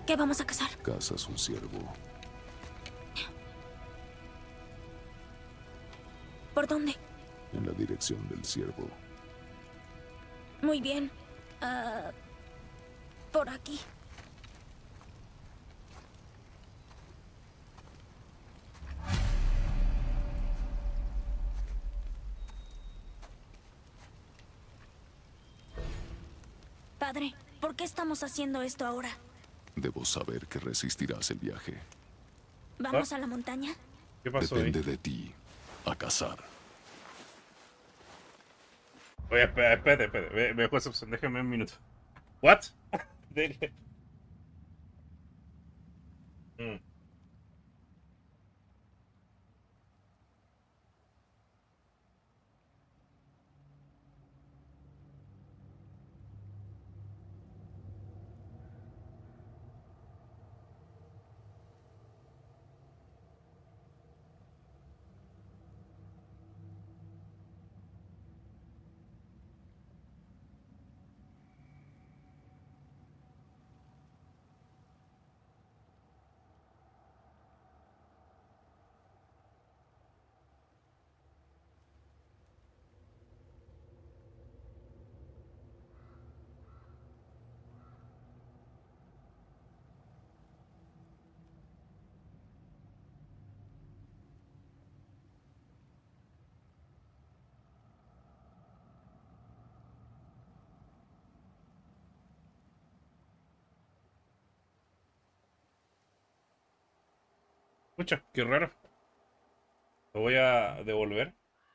¿Qué vamos a cazar? Cazas un ciervo. ¿Por dónde? En la dirección del ciervo. Muy bien. Por aquí. Padre, ¿por qué estamos haciendo esto ahora? Debo saber que resistirás el viaje. ¿Vamos a la montaña? ¿Qué pasó ahí? Depende de ti. A cazar. Oye, espérate. Me dejó esa opción. Déjame un minuto. ¿What? Mm. Escucha, qué raro. Lo voy a devolver.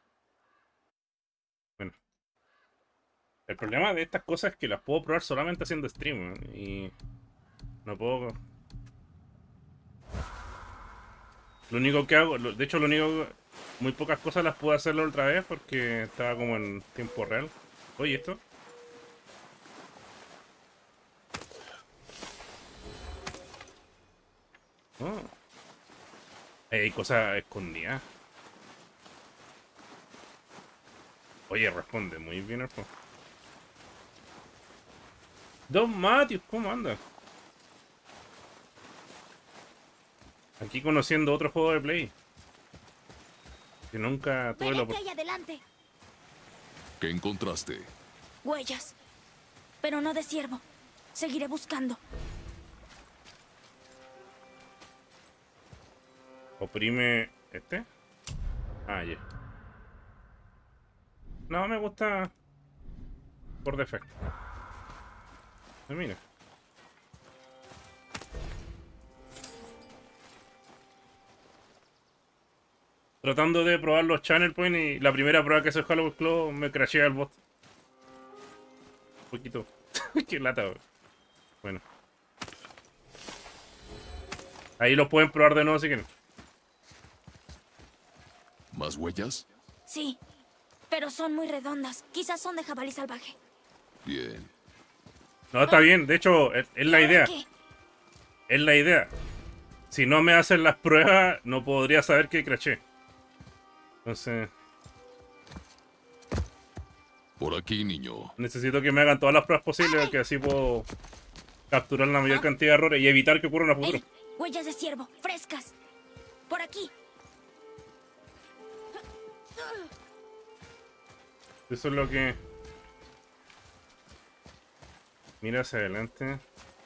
Bueno, el problema de estas cosas es que las puedo probar solamente haciendo stream, ¿eh? Y no puedo. Lo único que hago, de hecho, muy pocas cosas las pude hacerlo otra vez porque estaba como en tiempo real. Oye, esto. Oh. Hay cosas escondidas. Oye, responde muy bien el juego. Don Matthews, ¿cómo anda? Aquí conociendo otro juego de Play. Que nunca tuve la ¡Ven aquí adelante! ¿Qué encontraste? Huellas. Pero no de ciervo. Seguiré buscando. Oprime este. Ah, ya. No, me gusta por defecto. Mira. Tratando de probar los channel point y la primera prueba que hizo Hollow Claw me crashea el bot. Un poquito. Qué lata, bro. Bueno. Ahí los pueden probar de nuevo si quieren. ¿Más huellas? Sí. Pero son muy redondas. Quizás son de jabalí salvaje. Bien. No, está bien. De hecho, es la ¿Y ahora idea. qué? Es la idea. Si no me hacen las pruebas, no podría saber que crashé. Entonces, Por aquí, niño. necesito que me hagan todas las pruebas posibles, porque así puedo capturar la mayor cantidad de errores y evitar que ocurran a futuro. ¡Ey! Huellas de ciervo. Frescas. Por aquí. Eso es lo que... Mira hacia adelante.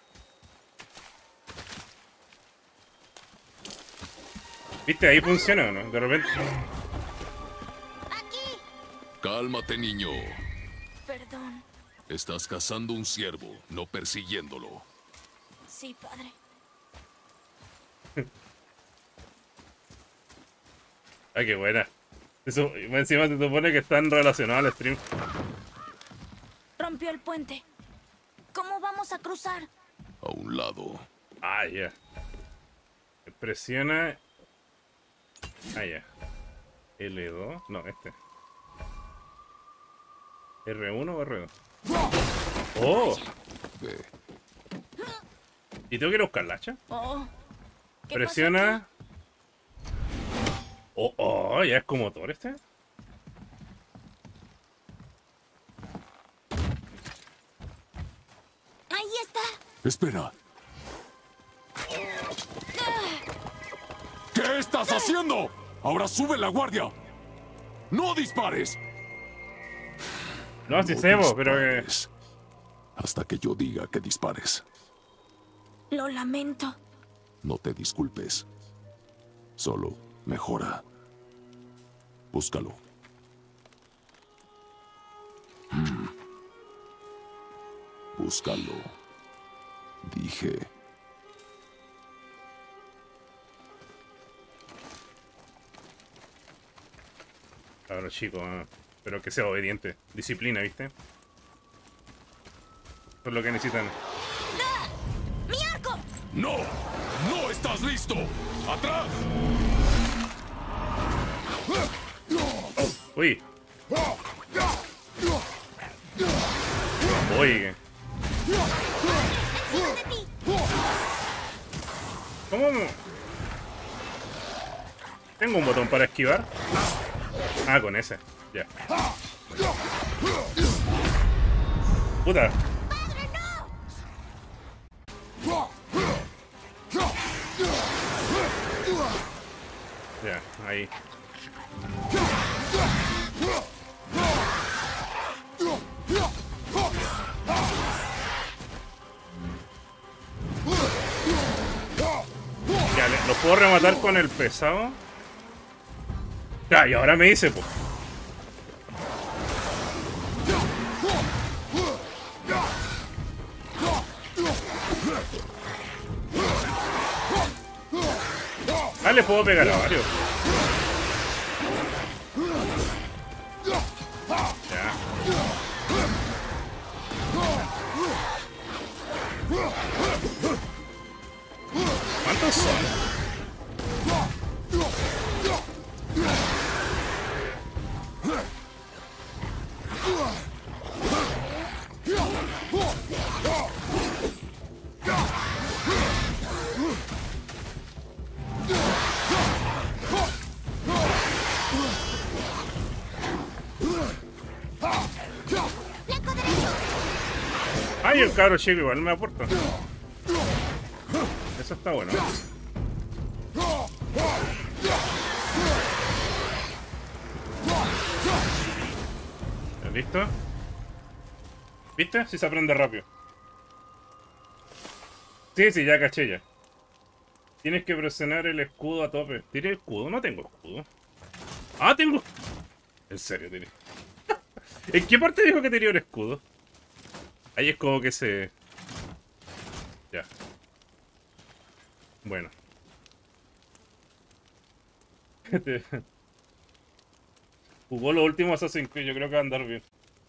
¿Viste? Ahí funciona, ¿o no? De repente... ¡Aquí! Cálmate, niño. Perdón. Estás cazando un ciervo, no persiguiéndolo. Sí, padre. Ay, qué buena. Eso, encima se supone que están relacionados al stream. Rompió el puente. ¿Cómo vamos a cruzar? A un lado. Ah, ya. Presiona... Ah, ya. L2. No, este. ¿R1 o R2? ¡Oh! Ve. ¿Y tengo que ir a buscar la hacha? Oh. ¿Qué Presiona... Oh, oh, ya es como motor este. pasó aquí? Ahí está. Espera. ¿Qué estás haciendo? Ahora sube la guardia. ¡No dispares! No, sí sé, vos, pero que... dispares hasta que yo diga que dispares. Lo lamento. No te disculpes. Solo mejora. Búscalo. Búscalo. Dije. Claro, chico, pero que sea obediente. Disciplina, ¿viste? Eso es lo que necesitan. ¡Mi arco! ¡No! ¡No estás listo! ¡Atrás! Uy. Uy. ¡Encima de ti! ¿Cómo? Tengo un botón para esquivar. Ah, con ese. Ya. Puta. ¡Padre, no! Ya, ahí. Ya, ¿lo puedo rematar con el pesado? Ya, y ahora me dice, pues. Ah, le puedo pegar a varios. Ya. ¿Cuántos son? ¡Flanco derecho! Ay, el cabro chico igual me aporta. Eso está bueno. ¿Listo? ¿Viste? Si se aprende rápido. Sí, sí, ya caché ya. Tienes que presionar el escudo a tope. ¿Tiene escudo? No tengo escudo. Ah, tengo... En serio, tiene. ¿En qué parte dijo que tenía un escudo? Ahí es como que se... Ya. Bueno. Jugó los últimos Assassin's Creed, yo creo que va a andar bien.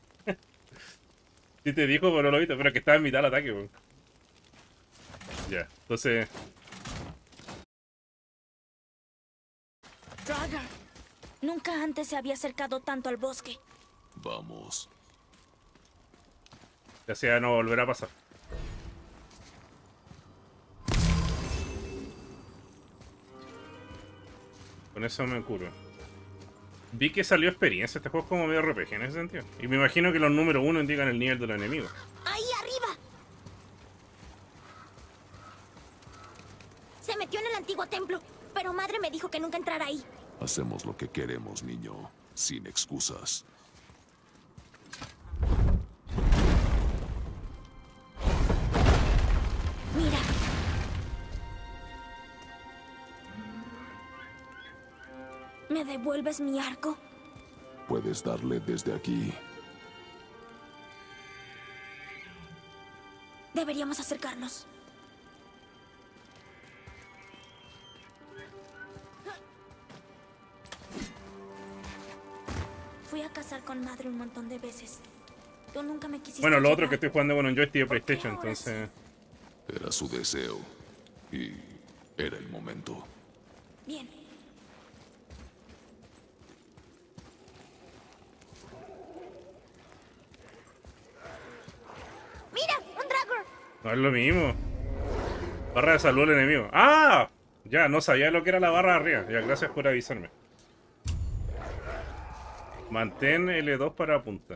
Sí te dijo, pero no lo viste, pero es que estaba en mitad del ataque, weón. Ya, entonces... Draugr, nunca antes se había acercado tanto al bosque. Vamos. Ya sea, no volverá a pasar. Con eso me curo. Vi que salió experiencia. Este juego es como medio RPG en ese sentido. Y me imagino que los números 1 indican el nivel de los enemigos. ¡Ahí arriba! Se metió en el antiguo templo, pero madre me dijo que nunca entrara ahí. Hacemos lo que queremos, niño. Sin excusas. Mira. ¿Me devuelves mi arco? Puedes darle desde aquí. Deberíamos acercarnos. Fui a cazar con madre un montón de veces. Tú nunca me quisiste Bueno, lo otro llevar. que estoy jugando con un joystick de ¿Por qué PlayStation, ahora entonces... Era su deseo. Y era el momento. Bien. ¡Mira! ¡Un Draugr! No es lo mismo. Barra de salud al enemigo. ¡Ah! Ya, no sabía lo que era la barra de arriba. Ya, gracias por avisarme. Mantén L2 para apuntar.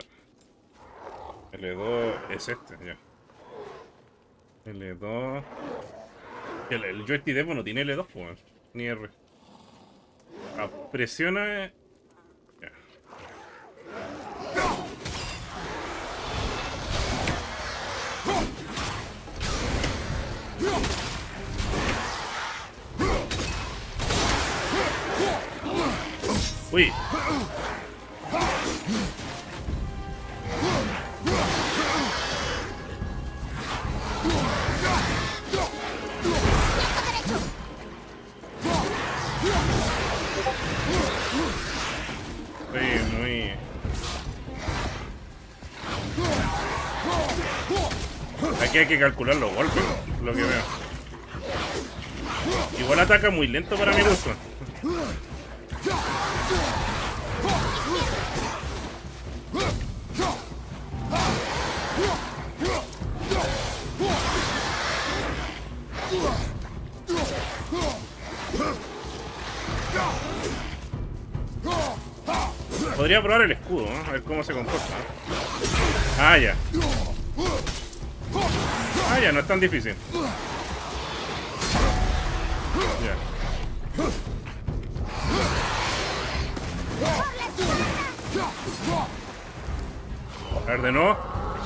L2 es este, ya. L2... El joystick Devo no tiene L2, pues, ni R. Presiona. Ya. Uy. Muy. Aquí hay que calcular los golpes, lo que veo. Igual ataca muy lento para mi gusto. Podría probar el escudo, ¿no? A ver cómo se comporta. Ah, ya. Ah, ya, no es tan difícil. Ya. A ver, de nuevo.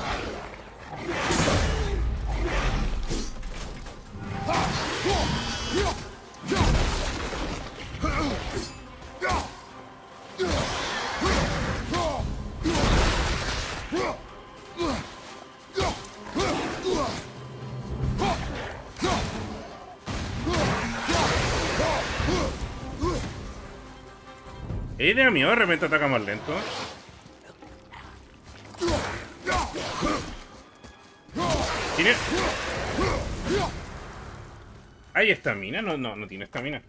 ¿Es idea mía? De repente ataca más lento. ¿Tiene? ¿Hay estamina? No tiene estamina.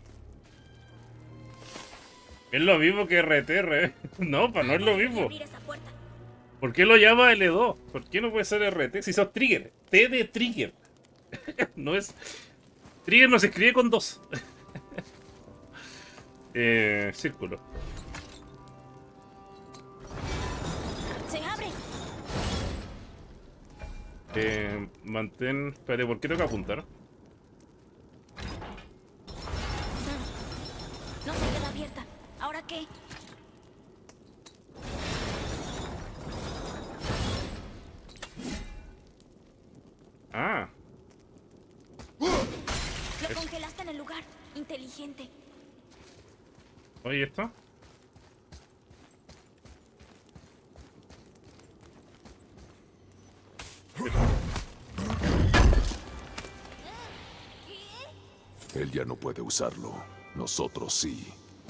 Es lo mismo que RTR. No, no es lo mismo. ¿Por qué lo llama L2? ¿Por qué no puede ser RT? Si sos trigger. T de trigger. No es... Trigger no se escribe con 2. Círculo. Se abre. Mantén... Espérate, ¿por qué tengo que apuntar? No se queda abierta. ¿Ahora qué? Ah. Lo congelaste en el lugar. Inteligente. Oye, ¿esto? Él ya no puede usarlo. Nosotros sí.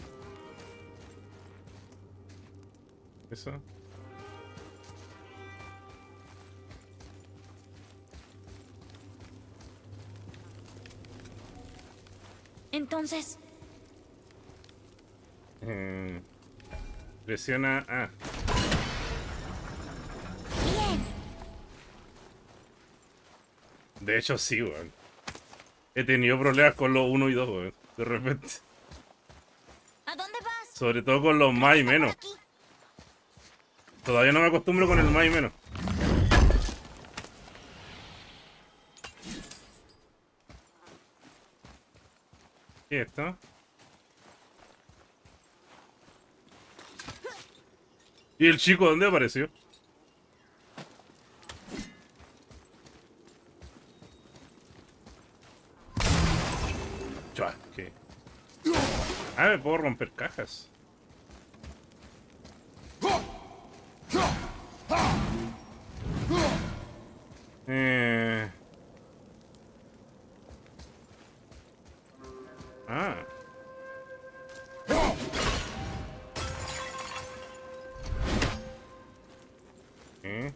Eso. Entonces, Presiona A. bien. De hecho, sí, weón. He tenido problemas con los 1 y 2, weón. De repente. ¿A dónde vas? Sobre todo con los más y Está por menos. aquí. Todavía no me acostumbro con el más y menos. ¿Qué es esto? ¿Y el chico dónde apareció? Chua, ¿qué? Ah, me puedo romper cajas. Ah. ¿Eh?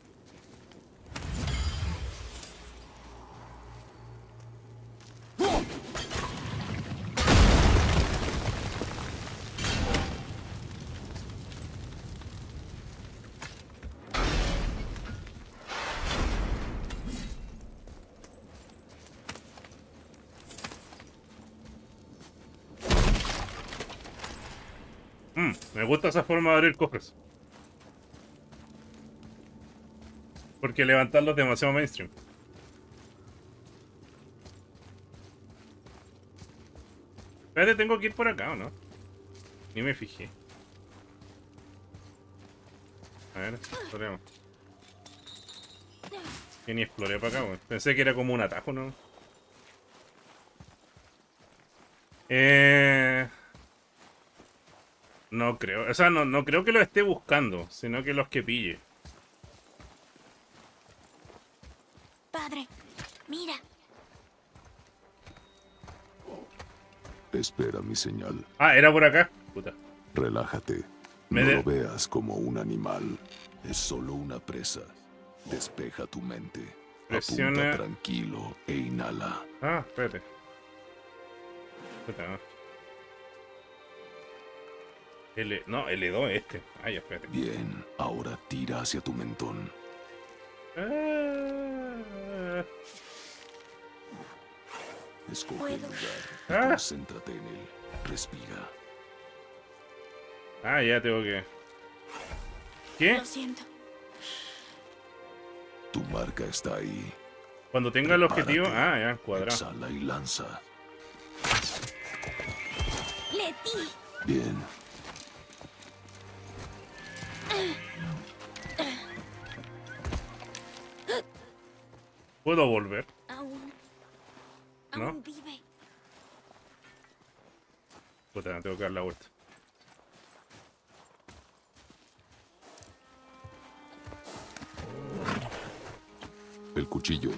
Me gusta esa forma de abrir cofres. Porque levantarlos es demasiado mainstream. Espérate, tengo que ir por acá, ¿o no? Ni me fijé. A ver, exploremos. Que ni exploré para acá, weón. Pensé que era como un atajo, ¿no? No creo. O sea, no creo que lo esté buscando, sino que los que pille. Padre, mira. Espera mi señal. Ah, era por acá. Puta. Relájate. Me No de- lo veas como un animal. Es solo una presa. Despeja tu mente. Presiona- Apunta tranquilo e inhala. Ah, espérate. Puta. No, L2 este. Ah, ya, espérate. Bien, ahora tira hacia tu mentón. Ah, Escoge el Puedo. lugar y Ah. concéntrate en él. Respira. ya tengo que... ¿Qué? Lo siento. Tu marca está ahí. Cuando tenga el objetivo... Prepárate. Ah, ya, cuadrado. Exhala y lanza. Le di. Bien. ¿Puedo volver? Aún. ¿No? Aún vive. Puta, tengo que dar la vuelta. El cuchillo.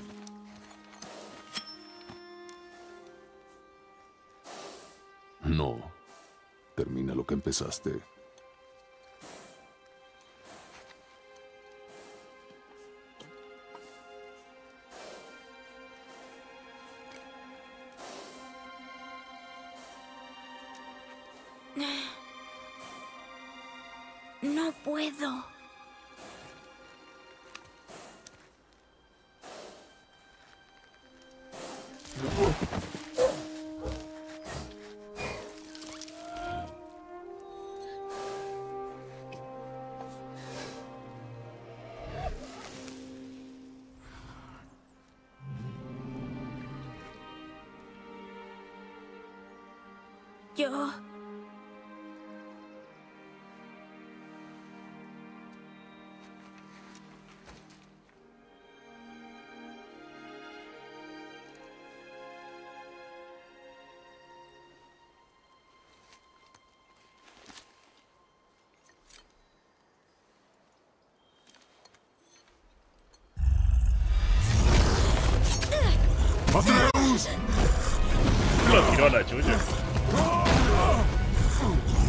No. Termina lo que empezaste. No puedo. Yo... ¡Atreus! Lo tiró a la chucha.